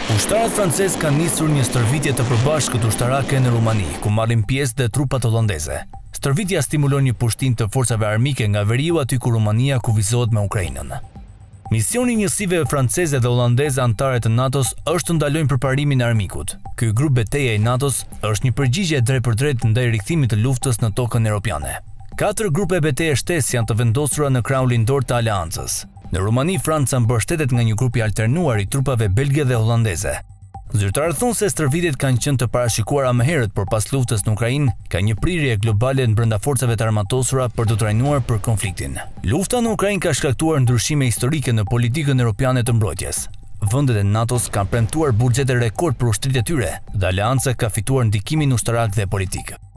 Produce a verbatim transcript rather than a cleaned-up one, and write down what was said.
Ushtarët francezë kanë nisur një stërvitje të përbashkët ushtarake në Rumani, ku marrin pjesë dhe trupat holandeze. Stërvitja stimulon një pushtim të forcave armike nga veriu aty ku Rumania kufizohet me Ukrainën. Misioni i njësive franceze dhe holandeze anëtare të NATO-s është të ndalojnë përparimin e armikut. Ky grup betejë i NATO-s është një përgjigje drejt për drejt ndaj rikthimit të luftës në tokën europiane. Katër grupe betejë shtesë janë të vendosura në krahun lindor të aleancës. Në Rumani, Franca mbështetet nga një grup i alternuar i trupave belge dhe holandeze. Zyrtarët thonë se stërvitjet kanë qenë të parashikuara më herët, por pas luftës në Ukrainë ka një prirje globale brenda forcave të armatosura për të trajnuar për konfliktin. Lufta në Ukrainë ka shkaktuar ndryshime historike në politikën europiane të mbrojtjes. Vendet e NATO-s kanë premtuar buxhete rekord për ushtrit e tyre dhe aleanca ka fituar ndikimin ushtarak dhe politik.